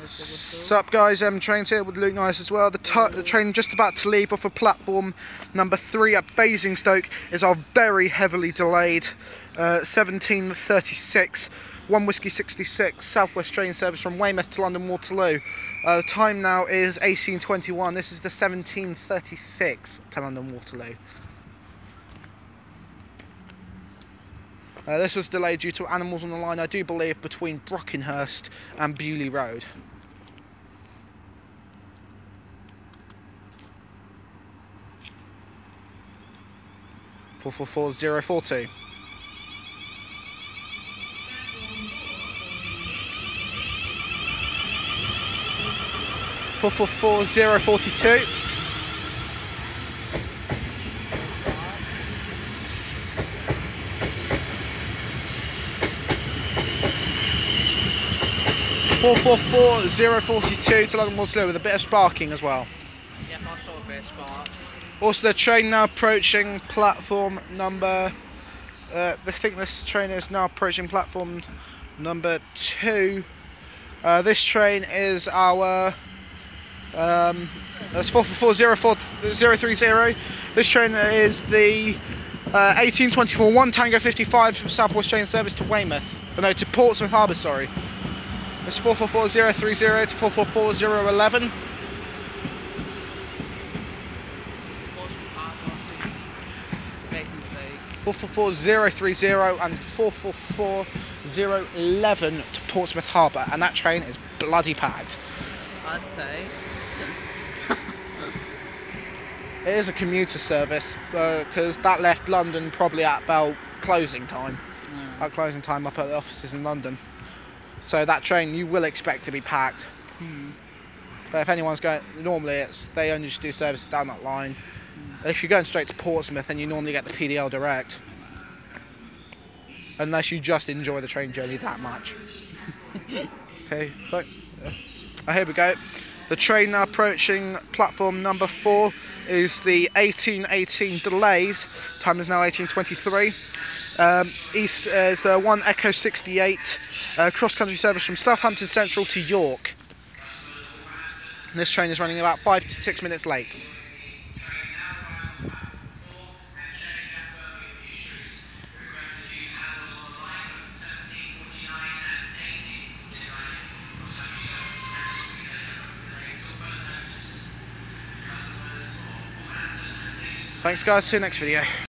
Sup guys, Trains here with Luke Nice as well. The train just about to leave off of platform number 3 at Basingstoke is our very heavily delayed 17:36 1 Whiskey 66 Southwest train service from Weymouth to London Waterloo. The time now is 18:21. This is the 17:36 to London Waterloo. This was delayed due to animals on the line, I do believe, between Brockenhurst and Bewley Road. Four 042. Four 042. 042 to London Waterloo with a bit of sparking as well. Yeah, I saw a bit of spark. Also, the train now approaching platform number. I think this train is now approaching platform number 2. This train is our. That's 030. This train is the 1824 1 Tango 55 from Southwest train service to Weymouth. No, to Portsmouth Harbour. Sorry. It's 444030 to 444011. 444030 and 444011 to Portsmouth Harbour, and that train is bloody packed. I'd say. It is a commuter service because that left London probably at about closing time. At closing time up at the offices in London. So that train you will expect to be packed. But if anyone's going, normally they only just do services down that line. If you're going straight to Portsmouth, then you normally get the PDL direct. Unless you just enjoy the train journey that much. Okay, here we go. The train now approaching platform number 4 is the 1818 delayed. Time is now 18:23. East is the 1 Echo 68 cross-country service from Southampton Central to York. And this train is running about 5 to 6 minutes late. Thanks guys, see you next video.